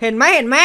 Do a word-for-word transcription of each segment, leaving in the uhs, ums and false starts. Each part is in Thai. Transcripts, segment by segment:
เห็นไหมเห็นไหม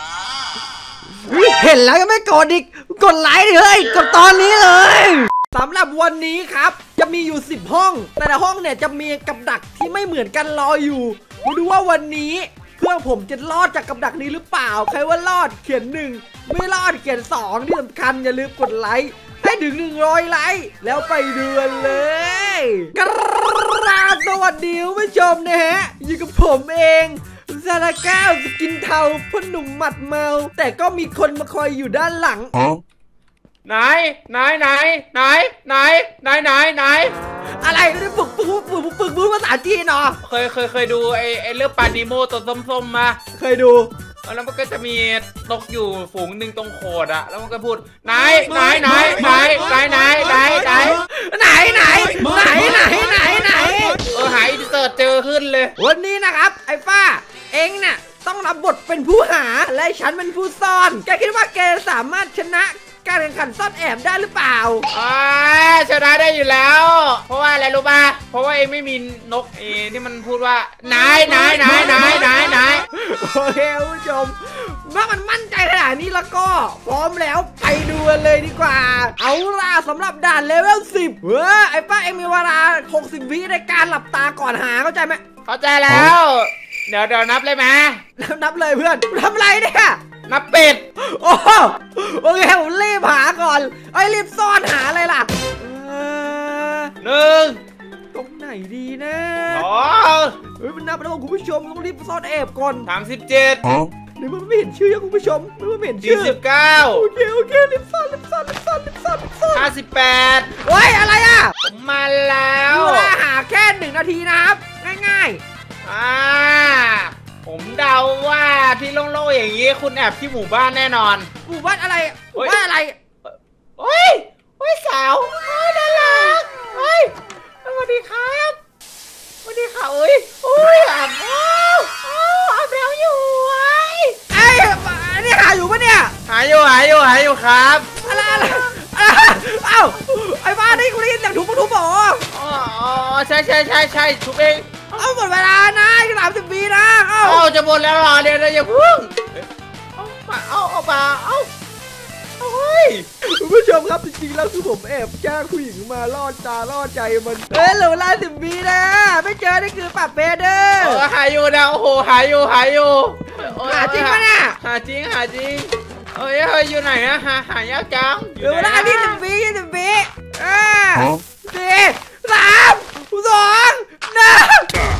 เห็นแล้วก็ไม่กดอีกกดไลค์เลยกดตอนนี้เลยสำหรับวันนี้ครับจะมีอยู่สิบห้องแต่ละห้องเนี่ยจะมีกับดักที่ไม่เหมือนกันรออยู่มาดูว่าวันนี้เพื่อนผมจะรอดจากกับดักนี้หรือเปล่าใครว่ารอดเขียนหนึ่งไม่รอดเขียนสองที่สำคัญอย่าลืมกดไลค์ให้ถึงหนึ่งร้อยไลค์แล้วไปดูกันเลยกราบสวัสดีคุณผู้ชมนะฮะอยู่กับผมเองซาลาก้าวสกินเทาพ่อหนุ่มหมัดเมาแต่ก็มีคนมาคอยอยู่ด้านหลังไหนไหนไหนไหนไหนไหนไหนไหนอะไรนี่ฝึกฝึกฝึกฝึกพูดภาษาจีนเหรอเคยเคยเคยดูไอไอเรื่องปานิโมตัวส้มๆมาเคยดูแล้วมันก็จะมีนกอยู่ฝูงหนึ่งตรงโขดอะแล้วมันก็พูดไหนไหนไหนไหนไหนไหนไหนไหนไหนไหนไหนไหนไหนไหนเออหายเสิร์ชเจอขึ้นเลยวันนี้นะครับไอ้ป้าเอ็งเนี่ยต้องรับบทเป็นผู้หาและฉันเป็นผู้ซ่อนแกคิดว่าแกสามารถชนะการแข่งขันซ่อนแอบได้หรือเปล่าอ่าชนะได้อยู่แล้วเพราะว่าอะไรรู้ป่ะเพราะว่าเองไม่มีนกเอที่มันพูดว่าไหนไหนไหนไหนไหนไหนโอเคคุณผู้ชมเมื่อมันมั่นใจขนาดนี้แล้วก็พร้อมแล้วไปดูกันเลยดีกว่าเอาล่ะสำหรับด่านเลเวลสิบเฮ้ยไอ้ป้าเองมีเวลาหกสิบวิในการหลับตาก่อนหาเข้าใจไหมเข้าใจแล้วเดี๋ยวเดี๋ยวนับเลยไหมนับเลยเพื่อนทำอะไรเนี่ยนับเป็ดโอ้โอเคผมรีบหาก่อนไอ้รีบซ่อนหาอะไรล่ะหนึ่งตรงไหนดีนะสองเฮ้ยมันนับแล้วคุณผู้ชมต้องรีบซ่อนแอบก่อนสามสิบเจ็ดเดี๋ยวมันไม่เห็นชื่อคุณผู้ชมมันไม่เห็นชื่อสี่สิบเก้าโอเคโอเครีบซ่อนรีบซ่อนรีบซ่อนรีบซ่อนรีบซ่อนห้าสิบแปดเฮ้ยอะไรอ่ะผมมาแล้วเวลาหาแค่หนึ่งนาทีนะครับง่ายๆอ่าผมเดาว่าที่โล่งๆอย่างนี้คุณแอบที่หมู่บ้านแน่นอนหมู่บ้านอะไรหมู่บ้านอะไรโอ้ยโอ้ยสาวโอ้ยน่ารักเฮ้ยสวัสดีครับสวัสดีค่ะเอ้ยโอ้ยอาบน้ำอ้าวอาบแล้วอยู่ไอ้ไอ้นี่หาอยู่ปะเนี่ยหาอยู่หาอยู่หาอยู่ครับอะไรอะไรเอ้าไอ้บ้านนี่กูได้ยินเสียงทุบทุบหรออ๋อใช่ใช่ใช่ใช่ทุบเองเอาหมดเวลานะอีกสามสิบปีนะเอาเอาจะหมดแล้วเหรอเดี๋ยวอย่าพึ่งเอามาเอาเอามาเอาเฮ้ยคุณผู้ชมครับจริงๆแล้วคือผมแอบจ้างผู้หญิงมาล่อตาล่อใจมันเอ้ยเหลือเวลาสิบปีนะไม่เจอนี่คือปรับเปเดอร์หายอยู่นะโอ้โหหายอยู่หายอยู่หาจริงปะเนี่ยหาจริงหาจริงเอ้ยเฮ้ยอยู่ไหนอะหาหายากจังเหลือเวลาที่สิบปียี่สิบปีอ่าสี่สามสองหนึ่ง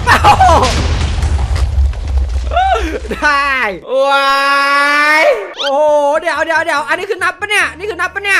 ได้ว้ายโอ้เดี๋ยวเดี๋ยวเดี๋ยวอันนี้คือนับปะเนี่ยนี่คือนับปะเนี่ย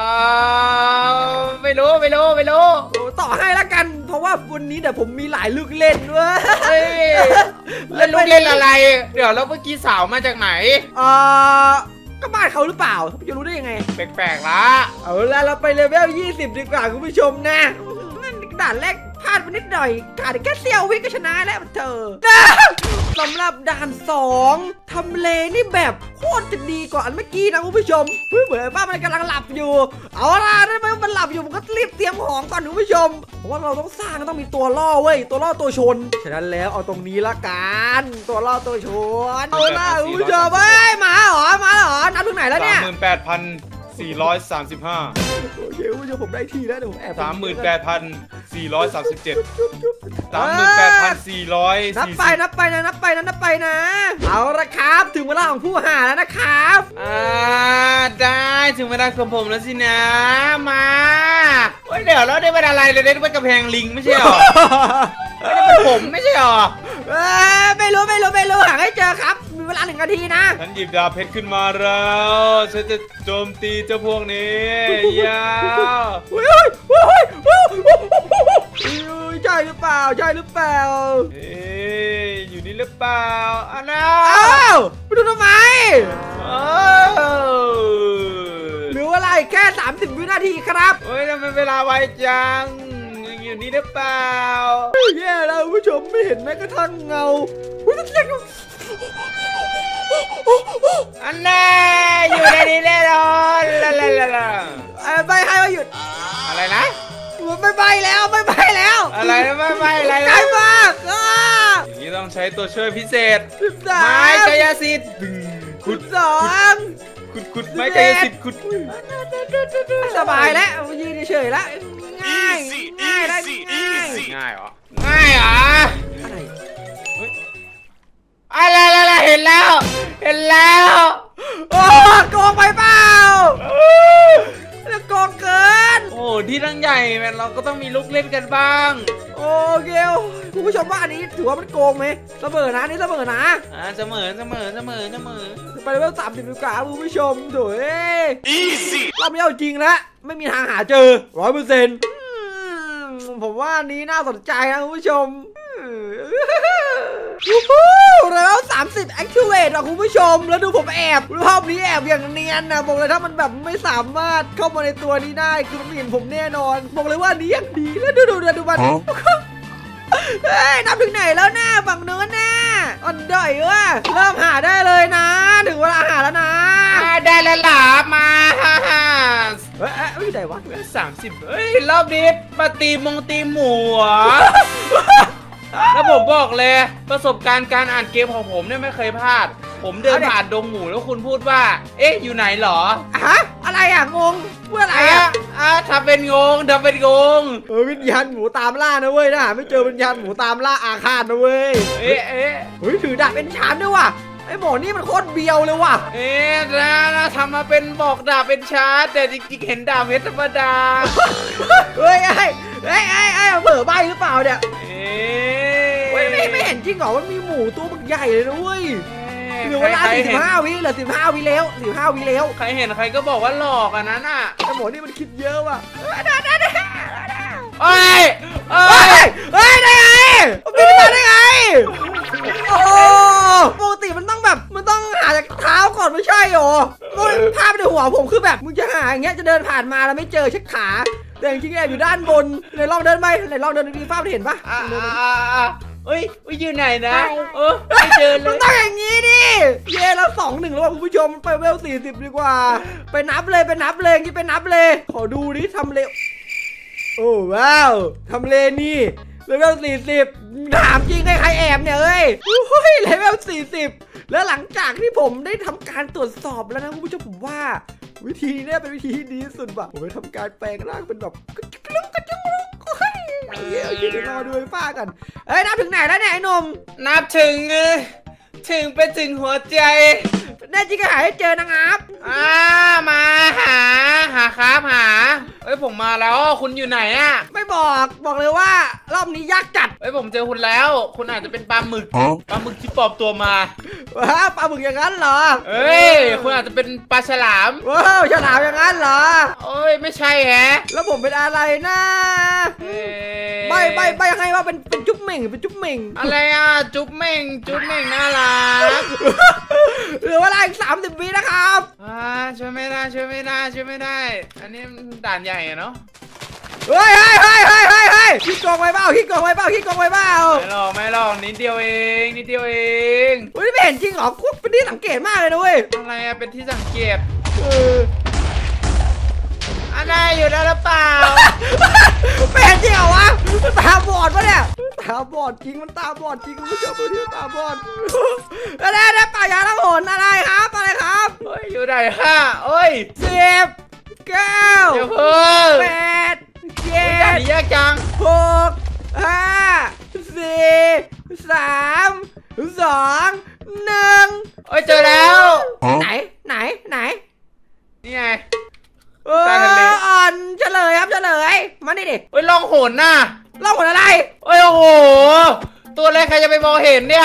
ไม่รู้ไม่รู้ไม่รู้ต่อให้ละกันเพราะว่าวันนี้เดี๋ยวผมมีหลายลูกเล่นด้วยเล่นลูกเล่นอะไรเดี๋ยวแล้วเมื่อกี้สาวมาจากไหนเออก็บ้านเขาหรือเปล่าเขาจะรู้ได้ยังไงแปลกๆละเอาละเราไปเลเวลยี่สิบดีกว่าคุณผู้ชมนะด่านแรกพลาดไปนิดหน่อยขาดแค่เซี่ยววิก็ชนะแล้วเธอสำหรับด่านสองทำเลนี่แบบโคตรจะดีกว่าอันเมื่อกี้นะคุณผู้ชมเฮ้ยเหมือนว่ามันกำลังหลับอยู่เอาล่ะได้ไหมมันหลับอยู่ผมก็รีบเตรียมของก่อนคุณผู้ชมเพราะว่าเราต้องสร้างต้องมีตัวล่อเว้ยตัวล่อตัวชนฉะนั้นแล้วเอาตรงนี้ละกันตัวล่อตัวชนเอาล่ะคุณผู้ชมเฮ้ยมาเหรอมาเหรอนับถึงไหนแล้วเนี่ยสามหมื่นแปดพันสี่ร้อยสามสิบห้าโอเคคุณผู้ชมผมได้ทีแล้วเดี๋ยวผมแอบสามหมื่นแปดพันสี่ร้อยสามสิบเจ็ดสามหมื่นแปดพันสี่ร้อยนับไปนับไปนะนับไปนะนับไปนะเอาละครับถึงเวลาของผู้หาแล้วนะครับอ่าได้ถึงเวลาของผมแล้วสินะมาโอ้ยเดี๋ยวแล้วได้เป็นอะไรเลยได้เป็นกระแพงลิงไม่ใช่หรอไม่ได้เป็นผมไม่ใช่หรอเออไม่รู้ไม่รู้ไม่รู้หาให้เจอครับมีเวลาหนึ่งนาทีนะฉันหยิบดาบเพชรขึ้นมาแล้วฉันจะโจมตีเจ้าพวกนี้ยาวเฮ้ยเฮ้ยเฮ้ยใช่หรือเปล่าใช่หรือเปล่าเอ๊ะอยู่นี่หรือเปล่าอ้าวอ้าวไปดูทำไมเหลือเวลาแค่สามสิบวินาทีครับเฮ้ยทำไมเวลาไวจังอยู่นี่หรือเปล่าแย่แล้วผู้ชมไม่เห็นแม้กระทั่งเงาอุ้ยเสียงอันแน่อยู่ในนี้แน่นอนละละละละใบให้มาหยุดอะไรนะไม่ใบแล้วไม่ใบแล้วอะไรไม่ใบอะไรใกล้มากอย่างนี้ต้องใช้ตัวช่วยพิเศษสิบสามไม้กายสิทธิ์ขุดสองขุดขุดไม้กายสิทธิ์ขุดสบายแล้วยืนเฉยๆแล้วง่ายง่ายได้ง่ายง่ายเหรอง่ายเหรออะไรอะไรอะไรเห็นแล้วเห็นแล้วโอ้โกงไปเปล่าแล้วโกงเกินโอ้ที่ทั้งใหญ่แมนเราก็ต้องมีลูกเล่นกันบ้างโอเคคุณผู้ชมว่าอันนี้ถือว่ามันโกงไหมเสมอนะนี่เสมอนะอ่าเสมอเสมอเสมอเสมอไปเลเวลสามสิบดีกว่าคุณผู้ชมโถยรอบนี้เอาจริงแล้วไม่มีทางหาเจอร้อยเปอร์เซ็นต์ผมว่าอันนี้น่าสนใจนะคุณผู้ชมเลเวลสามสิบ activate อ่ะคุณผู้ชมแล้วดูผมแอบรอบนี้แอบอย่างเนียนนะบอกเลยถ้ามันแบบไม่สามารถเข้ามาในตัวนี้ได้คือมันเห็นผมแน่นอนบอกเลยว่านี้อย่างดีแล้วดูดูดูดูมันเฮ้ยนับถึงไหนแล้วนะฝั่งเนื้อหน้าอันด่อยว่ะเริ่มหาได้เลยนะถึงเวลาหาแล้วนะได้แล้วหลามาฮ่าฮ่าเฮ้ยเอ้ยไม่ได้วะสามสิบเฮ้ยรอบนี้มาตีมงตีหมูแล้วผมบอกเลยประสบการณ์การอ่านเกมของผมเนี่ยไม่เคยพลาดผมเดินผ่านดงหมูแล้วคุณพูดว่าเอ๊ะอยู่ไหนหรอฮะอะไรอ่ะงงเพื่ออะไรอ่ะอ่ะอ่ะทำเป็นงงทำเป็นงงเออวิญญาณหมูตามล่านะเว้ยนะหาไม่เจอวิญญาณหมูตามล่าอาฆาตนะเว้ยเอ๊ะเอ๊ะเฮ้ยถือดาบเป็นชานด้วยว่ะไอ้หมอนี่มันโคตรเบียวเลยว่ะเอ๊ะนะนะทำมาเป็นบอกดาบเป็นชาร์จแต่จริงๆเห็นดาบเพชรธรรมดาเฮ้ยไอ้ไอ้ไอ้ไอ้เผลอใบหรือเปล่าเนี่ยเอ๊เฮ้ยไม่ะไม่เห็นจริงเหรอมันมีหมูตัวบักใหญ่เลยนะเว้ยเอ๊ะเหลือเวลาใครสี่เห็สินบห้าวิเหลือสิบห้าวิแล้วสิบห้าวิแล้วใครเห็นใครก็บอกว่าหลอกอันนั้นอ่ะไอ้หมอนี่มันคิดเยอะว่ะเฮ้ยได้ได้ได้ได้เอ้ยเอ้เฮ้ยยเฮ้ยได้ไงมันบินมาได้ไงโอ้ปกติมันต้องแบบมันต้องหาจากเท้าก่อนไม่ใช่หรอภาพในหัวผมคือแบบมึงจะหาอย่างเงี้ยจะเดินผ่านมาแล้วไม่เจอเช็คขาแต่จริงๆแอบอยู่ด้านบนไหนลองเดินไปไหนลองเดินดูภาพเห็นปะอ่าอ่าเอ้ยเอ้ยอยู่ไหนนะเออไม่เจอเลมันยต้องอย่างงี้ดิเย่แล้วสองหนึ่งแล้วคุณผู้ชมไปเวลสี่สิบดีกว่าไปนับเลยไปนับเลยงี้ไปนับเลยขอดูดิทำเลโอ้ว้าวทำเลนี่เลเวลสี่สิบถามจริงใครแอบเนี่ยเอ้ยโอ้ยเลเวลสี่สิบแล้วหลังจากที่ผมได้ทำการตรวจสอบแล้วนะคุณผู้ชมผมว่าวิธีนี้เป็นวิธีที่ดีที่สุดว่ะผมไปทำการแปลงร่างเป็นแบบกระจุกกระจุกกระจุกเฮ้ยเดี๋ยวเดี๋ยวรอดูไอ้ฟ้ากันเอ้ยนับถึงไหนแล้วเนี่ยไอ้นมนับถึงเออถึงไปถึงหัวใจแน่จริงก็หาให้เจอนะครับอ่ามาหาหาครับหาเอ้ยผมมาแล้วคุณอยู่ไหนอ่ะไม่บอกบอกเลยว่ารอบนี้ยากจัดเอ้ยผมเจอคุณแล้ว คุณอาจจะเป็นปลาหมึกปลาหมึกที่ปลอมตัวมาว้าปลาหมึกอย่างนั้นเหรอเอ้ยคุณอาจจะเป็นปลาฉลามว้าวฉลามอย่างนั้นเหรอเอ้ยไม่ใช่แฮะแล้วผมเป็นอะไรนะเอ้ยใบใบใบให้ว่าเป็นเป็นจุ๊บเหม่งเป็นจุ๊บเหม่งอะไรอ่ะจุ๊บเม่งจุ๊บเม่งน่ารักเหลือเวลาอีกสามสิบวินะครับอ่าช่วยไม่ได้ช่วยไม่ได้ช่วยไม่ได้ อันนี้ด่านใหญ่อะเนาะเฮ้ยเฮ้ยเฮ้ยเฮ้ยเฮ้ยเฮ้ยขี้โกงไว้เปล่าขี้โกงไว้เปล่าขี้โกงไว้เปล่าไม่หรอกไม่หรอกนิดเดียวเองนิดเดียวเองเฮ้ยไม่เห็นจริงเหรอกูเป็นที่สังเกตมากเลยนะเว้ยอะไรอะเป็นที่สังเกตเอออันไหนอยู่แล้วหรือเปล่าไม่เห็นจริงเหรอวะตาบอดปะเนี่ยตาบอดจริงมันตาบอดจริงคุณผู้ชมดูดิตาบอดแล้วได้ได้ป่ายาละหนอะไรครับอะไรครับเฮ้ยอยู่ไหนฮะเอ้ยสิบเก้าเดี๋ยวเพิ่งแปดเจ็ด่านดนี้ยากจังหกห้าสี่สามสองหนึ่งเอ้ยเจอแล้วไหนไหนไหนนี่ไงเออใต้ทะเลอ่อนเฉลยครับเฉลยมาดิดิเอ้ยลองโหนน่ะเล่าหมดอะไรเอ้ยโอ้โหตัวอะไรใครจะไปมองเห็นเนี่ย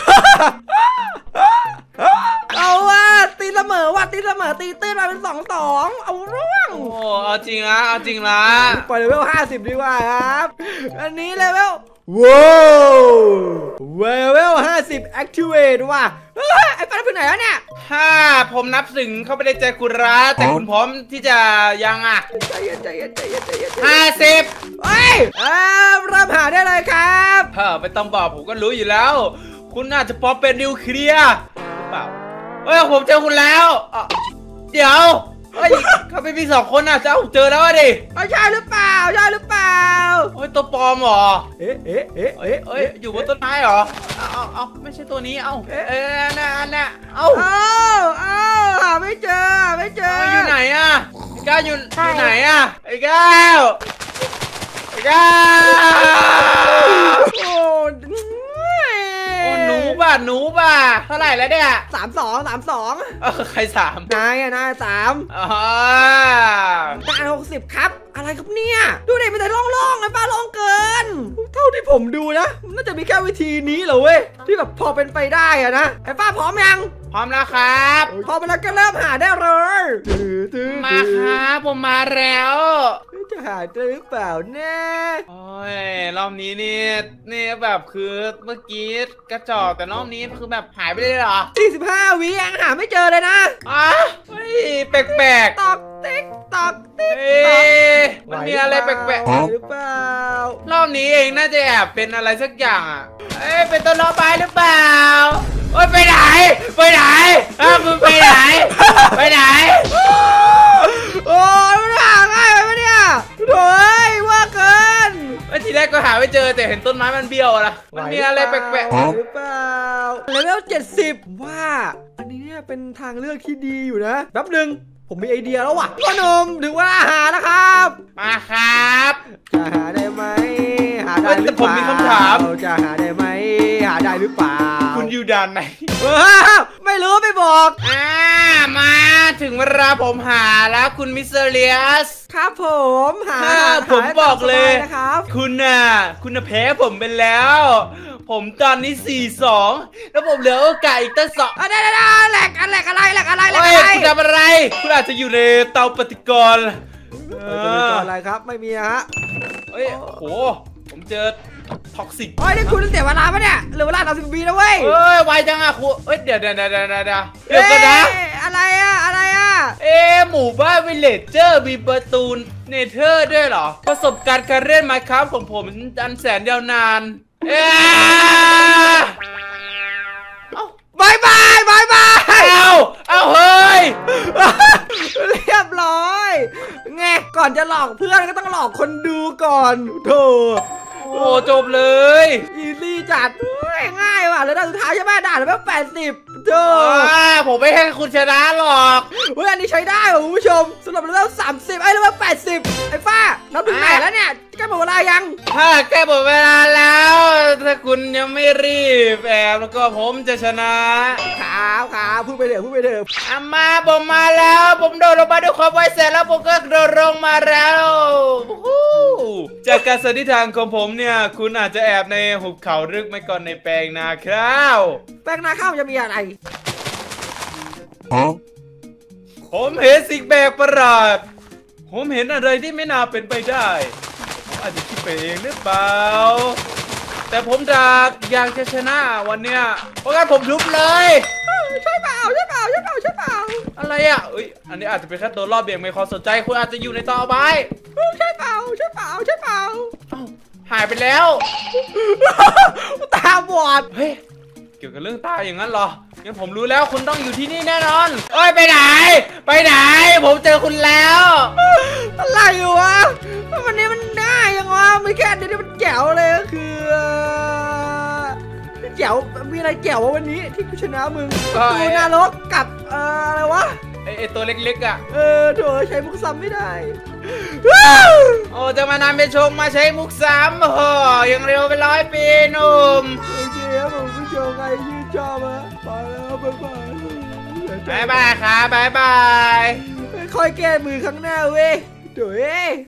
เอาว่าตีเสมอว่าตีเสมอตีตื้นมาเป็นสองสองเอาเรื่องโอ้โหเอาจริงนะเอาจริงนะปล่อยเลเวลห้าสิบดีกว่าครับอันนี้เลเวลว้าวเลเวลห้าสิบ activate ว่ะเฮ้ยไอ้ปลาไปไหนแล้วเนี่ยถ้าผมนับถึงเข้าไปในใจคุณรัฐแต่คุณพร้อมที่จะยังอ่ะใจเย็นใจเย็นใจเย็นใจเย็นห้าสิบเฮ้ยเอ่อเริ่มหาได้เลยครับเออไม่ต้องบอกผมก็รู้อยู่แล้ว คุณน่าจะพร้อมเป็นนิวเคลียร์หรือเปล่าเอ้ยผมเจอคุณแล้วอ่ะเดี๋ยวเฮ้ยเขาไปมีสองคนน่ะเจ้าเจอแล้วดิเอาใช่หรือเปล่าใช่หรือเปล่าโอ้ยตัวปลอมเหรอเอ๊ะเอ๊ะเอ๊ะเอ้ยเอ้ยอยู่บนต้นไม้เหรอเอาเอาเอาไม่ใช่ตัวนี้เอาเอ้ยอันน่ะอันน่ะเอาเอาเอาหาไม่เจอหาไม่เจอเอาอยู่ไหนอะไอ้ก้าวอยู่อยู่ไหนอะไอ้ก้าวไอ้ก้าวโอ้โอ้หนูป่ะหนูป่ะเท่าไหร่แล้วเนี่ยสามสองสามสองเออใครสามนายอะนายสามอ๋อการหกสิบครับ อะไรครับเนี่ย ดูเด็กมันแต่ล่องๆไอ้ป้าล่องเกิน เท่าที่ผมดูนะ น่าจะมีแค่วิธีนี้เหรอเว้ย ที่แบบพอเป็นไปได้อะนะ ไอ้ป้าพร้อมยังพร้อมแล้วครับพร้อมแล้วก็เริ่มหาได้เลยมาครับผมมาแล้วจะหาเจอหรือเปล่าแน่โอ้ยรอบนี้นี่นี่แบบคือเมื่อกี้กระจอกแต่รอบนี้คือแบบหายไปเลยเหรอสี่สิบห้าวิยังหาไม่เจอเลยนะอ่ะเฮ้ยแปลกตอกติ๊กตอกติ๊กๆเอ๊ะมันมีอะไรแปลกๆหรือเปล่าๆรอบนี้เองน่าจะแอบเป็นอะไรสักอย่างอ่ะเอ๊ะเป็นต้นล้อไม้หรือเปล่าโอ้ยไปไหนไปไหนอ้าวมึงไปไหนไปไหนโอ้ยมันหาง่ายไปปะเนี่ยโถ่ว่าเกินเมื่อทีแรกก็หาไม่เจอแต่เห็นต้นไม้มันเบี้ยวละมันมีอะไรแปลกหรือเปล่าเลเวลเจ็ดสิบว่า อันนี้เนี่ยเป็นทางเลือกที่ดีอยู่นะแป๊บหนึ่งผมมีไอเดียแล้วว่ะพ่อหนุ่มถึงเวลาหานะครับๆมาครับจะหาได้ไหมหาได้หรือเปล่าแต่ผมมีคำถามจะหาได้ไหมหาได้หรือเปล่าคุณอยู่ด่านไหนเออไม่รู้ไม่บอกอ่ามาถึงเวลาผมหาแล้วคุณมิสเตอร์เลียสครับผมหาถ้าหาผมให้บอกเลยตามสบานะครับคุณน่ะคุณน่ะแพ้ผมไปแล้ว ผมตอนนี้สี่สองแล้วผมเหลือโอกาสอีกตั้งสองอ่ะได้ได้ได้แหลกอันแหลกอะไรแหลกอะไรแหลกเฮ้ยอะไรคุณทำอะไร คุณอาจจะอยู่ในเตาปฏิกรณ์เออจะเป็นตัวอะไรครับไม่มีนะฮะเฮ้ยโอ้โหผมเจอท็อกซิกเฮ้ยนี่คุณเสียเวลาปะเนี่ยเหลือเวลาสามสิบวินะเว้ยเฮ้ยไวจังอะครูเฮ้ยเดี๋ยวเดี๋ยวเดี๋ยวเดี๋ยวเดี๋ยวเดี๋ยวเดี๋ยวกันนะเอ๊อะไรอะอะไรอะเอ๊ะหมู่บ้านวิลเลจเจอร์มีประตูเนเธอร์ด้วยเหรอ ประสบการณ์การเล่นไมค์ครับของผมอันแสนยาวนาน เอ๊ะเอ้าบายบายบายบายเอาเอาเฮ้ยเรียบร้อยไงก่อนจะหลอกเพื่อนก็ต้องหลอกคนดูก่อนโธ่โอ้จบเลยอีซี่จัดเฮ้ยง่ายว่ะแล้วด่านสุดท้ายใช่ไหมด่านแบบแปดสิบโธ่อ่าผมไม่ให้คุณชนะหรอกเฮ้ยอันนี้ใช้ได้ว่ะคุณผู้ชมสำหรับเลเวลสามสิบไอ้เลเวลแปดสิบไอ้ฟ้านับถึงไหนแล้วเนี่ยใกล้หมดเวลายังถ้าแก้หมดเวลาแล้ว ถ้าคุณยังไม่รีบแอบแล้วก็ผมจะชนะขาวขาวพูดไปเถอะพูดไปเถอะอามาผมมาแล้ว ผมโดดลงมาด้วยความไวแสนแล้วผมก็โดดลงมาแล้ววู้ฮู้จากการสันนิษฐานของผมเนี่ย คุณอาจจะแอบในหุบเขาลึกไม่ก่อนในแปลงนาข้าวแป้งนาข้าวจะมีอะไรผมเห็นสิ่งแปลกประหลาด ผมเห็นอะไรที่ไม่น่าเป็นไปได้ผมอาจจะคิดไปเองหรือเปล่า แต่ผมอยากอยากจะชนะวันเนี้ยเพราะงั้นผมทุบเลยใช่เปล่าใช่เปล่าใช่เปล่าใช่เปล่าอะไรอ่ะเอ้ยอันนี้อาจจะเป็นแค่ตัวรอบเบี่ยงไม่ความสนใจคุณอาจจะอยู่ในต่อไม้ใช่เปล่าใช่เปล่าใช่เปล่าอ้าวหายไปแล้วตาบอดเฮ้ยเกี่ยวกับเรื่องตาอย่างนั้นเหรองั้นผมรู้แล้วคุณต้องอยู่ที่นี่แน่นอนเอ้ยไปไหน ไปไหน ผมเจอคุณแล้วอะไรวะวันนี้มันง่ายยังวะไม่แค่นี้มันแจ๋วเลยก็คือแจ๋วมีอะไรแจ๋ววะวันนี้ที่กูชนะมึงดูนรกกับเอ่ออะไรวะไอไอตัวเล็กๆอ่ะเออโถใช้มุกซ้ำไม่ได้โอ้จะมานำไปชงมาใช้มุกซ้ำโอ้โหยังเร็วไปร้อยปีหนุ่มโอเคครับผมผู้ชมใครชื่นชอบมาไปแล้วบ๊ายบายบายบายครับบายบายค่อยแก้มือข้างหน้าเว้ยโถ่